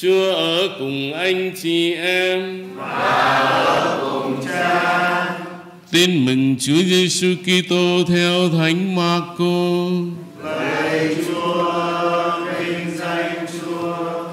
Chúa ở cùng anh chị em và ở cùng Cha. Tin mừng Chúa Giêsu Kitô theo Thánh Marco. Lạy Chúa, vinh danh Chúa.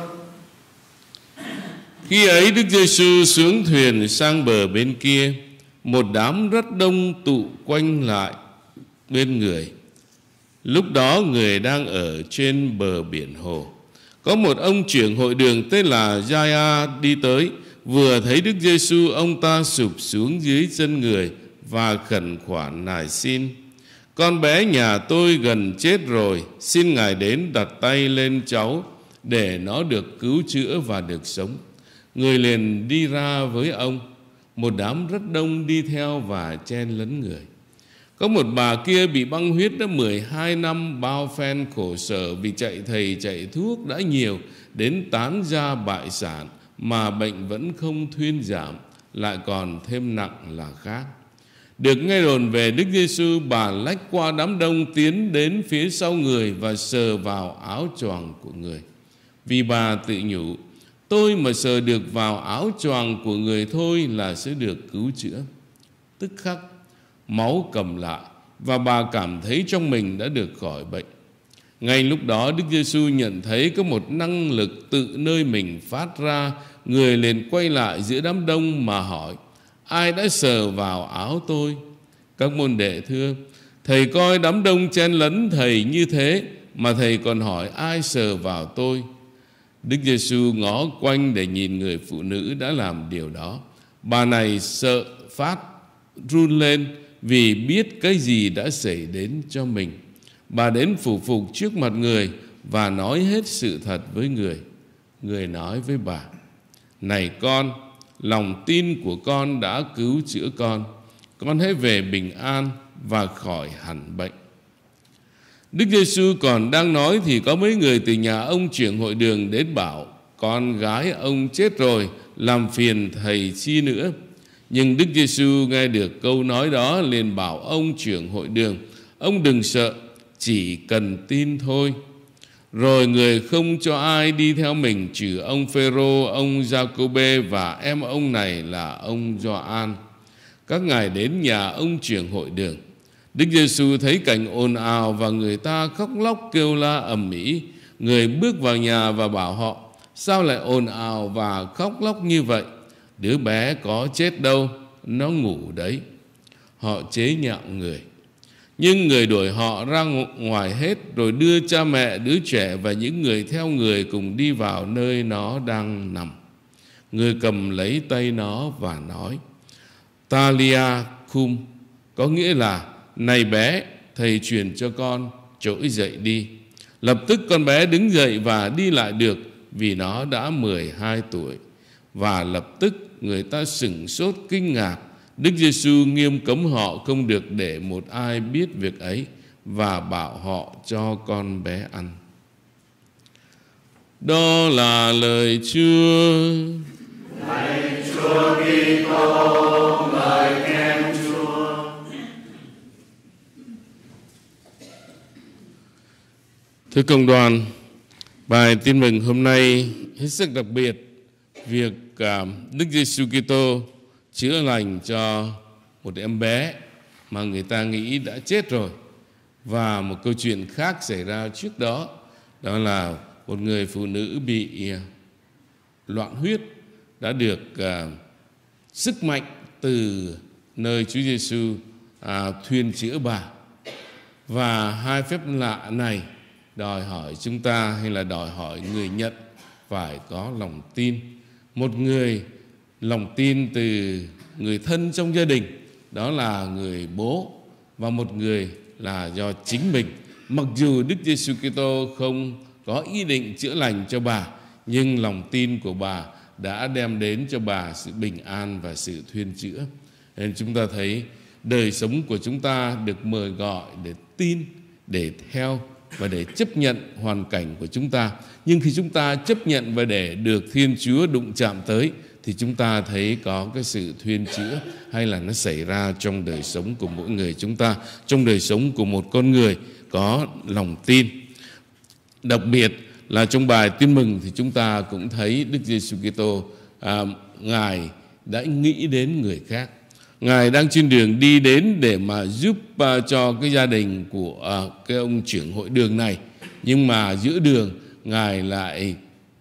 Khi ấy Đức Giêsu xuống thuyền sang bờ bên kia, một đám rất đông tụ quanh lại bên người. Lúc đó người đang ở trên bờ biển hồ. Có một ông trưởng hội đường tên là Giai-a đi tới, vừa thấy Đức Giêsu, ông ta sụp xuống dưới chân người và khẩn khoản nài xin: con bé nhà tôi gần chết rồi, xin Ngài đến đặt tay lên cháu để nó được cứu chữa và được sống. Người liền đi ra với ông. Một đám rất đông đi theo và chen lấn người. Có một bà kia bị băng huyết đã 12 năm, bao phen khổ sở vì chạy thầy chạy thuốc đã nhiều, đến tán ra bại sản, mà bệnh vẫn không thuyên giảm, lại còn thêm nặng là khác. Được nghe đồn về Đức Giêsu, bà lách qua đám đông tiến đến phía sau người và sờ vào áo choàng của người. Vì bà tự nhủ: tôi mà sờ được vào áo choàng của người thôi là sẽ được cứu chữa. Tức khắc máu cầm lại và bà cảm thấy trong mình đã được khỏi bệnh. Ngay lúc đó Đức Giêsu nhận thấy có một năng lực tự nơi mình phát ra. Người liền quay lại giữa đám đông mà hỏi: ai đã sờ vào áo tôi? Các môn đệ thưa: thầy coi đám đông chen lấn thầy như thế mà thầy còn hỏi ai sờ vào tôi? Đức Giêsu ngó quanh để nhìn người phụ nữ đã làm điều đó. Bà này sợ phát run lên vì biết cái gì đã xảy đến cho mình. Bà đến phủ phục trước mặt người và nói hết sự thật với người. Người nói với bà: này con, lòng tin của con đã cứu chữa con hãy về bình an và khỏi hẳn bệnh. Đức Giêsu còn đang nói thì có mấy người từ nhà ông trưởng hội đường đến bảo: con gái ông chết rồi, làm phiền thầy chi nữa. Nhưng Đức Giêsu nghe được câu nói đó liền bảo ông trưởng hội đường: ông đừng sợ, chỉ cần tin thôi. Rồi người không cho ai đi theo mình trừ ông Phêrô, ông Giacôbê và em ông này là ông Gioan. Các ngài đến nhà ông trưởng hội đường. Đức Giêsu thấy cảnh ồn ào và người ta khóc lóc kêu la ầm ĩ. Người bước vào nhà và bảo họ: sao lại ồn ào và khóc lóc như vậy? Đứa bé có chết đâu, nó ngủ đấy. Họ chế nhạo người. Nhưng người đuổi họ ra ngoài hết, rồi đưa cha mẹ đứa trẻ và những người theo người cùng đi vào nơi nó đang nằm. Người cầm lấy tay nó và nói: Talia cum, có nghĩa là: này bé, thầy truyền cho con, trỗi dậy đi. Lập tức con bé đứng dậy và đi lại được, vì nó đã 12 tuổi. Và lập tức người ta sửng sốt kinh ngạc. Đức Giêsu nghiêm cấm họ không được để một ai biết việc ấy, và bảo họ cho con bé ăn. Đó là lời Chúa. Lạy Chúa Kitô, ngợi khen Chúa. Thưa cộng đoàn, bài tin mừng hôm nay hết sức đặc biệt. Việc Đức Giêsu Kitô chữa lành cho một em bé mà người ta nghĩ đã chết rồi. Và một câu chuyện khác xảy ra trước đó, đó là một người phụ nữ bị loạn huyết đã được sức mạnh từ nơi Chúa Giêsu thuyên chữa bà. Và hai phép lạ này đòi hỏi chúng ta, hay là đòi hỏi người nhận, phải có lòng tin. Một người lòng tin từ người thân trong gia đình, đó là người bố, và một người là do chính mình. Mặc dù Đức Giêsu Kitô không có ý định chữa lành cho bà, nhưng lòng tin của bà đã đem đến cho bà sự bình an và sự thuyên chữa. Nên chúng ta thấy đời sống của chúng ta được mời gọi để tin, để theo và để chấp nhận hoàn cảnh của chúng ta. Nhưng khi chúng ta chấp nhận và để được Thiên Chúa đụng chạm tới, thì chúng ta thấy có cái sự thuyên chữa hay là nó xảy ra trong đời sống của mỗi người chúng ta, trong đời sống của một con người có lòng tin. Đặc biệt là trong bài Tin Mừng thì chúng ta cũng thấy Đức Giêsu Kitô Ngài đã nghĩ đến người khác. Ngài đang trên đường đi đến để mà giúp cho cái gia đình của cái ông trưởng hội đường này. Nhưng mà giữa đường Ngài lại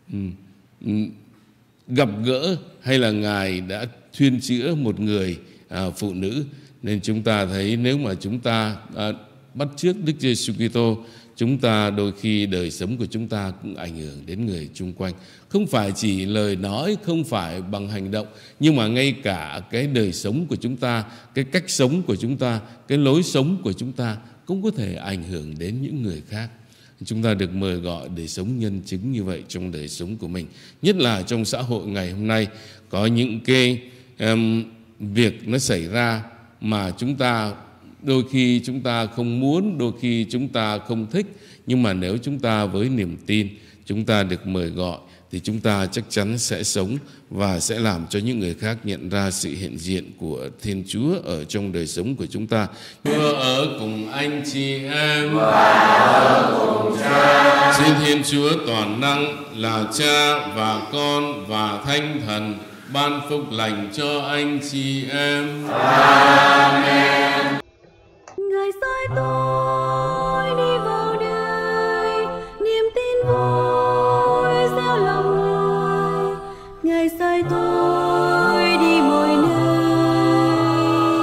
gặp gỡ hay là Ngài đã thuyên chữa một người phụ nữ. Nên chúng ta thấy nếu mà chúng ta bắt chước Đức Giêsu Kitô, chúng ta đôi khi đời sống của chúng ta cũng ảnh hưởng đến người chung quanh. Không phải chỉ lời nói, không phải bằng hành động, nhưng mà ngay cả cái đời sống của chúng ta, cái cách sống của chúng ta, cái lối sống của chúng ta cũng có thể ảnh hưởng đến những người khác. Chúng ta được mời gọi để sống nhân chứng như vậy trong đời sống của mình. Nhất là trong xã hội ngày hôm nay, có những cái việc nó xảy ra mà chúng ta đôi khi chúng ta không muốn, đôi khi chúng ta không thích. Nhưng mà nếu chúng ta với niềm tin, chúng ta được mời gọi, thì chúng ta chắc chắn sẽ sống và sẽ làm cho những người khác nhận ra sự hiện diện của Thiên Chúa ở trong đời sống của chúng ta. Chúa ở cùng anh chị em và ở cùng Cha. Xin Thiên Chúa toàn năng là Cha và Con và Thánh Thần ban phúc lành cho anh chị em. Amen. Ngài sai tôi đi vào đời, niềm tin vui gieo lòng người. Ngài sai tôi đi mọi nơi,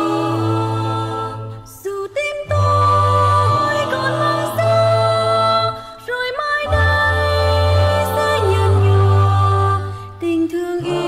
dù tim tôi còn mang sao, rồi mai đây sẽ nhạt nhòa tình thương yêu.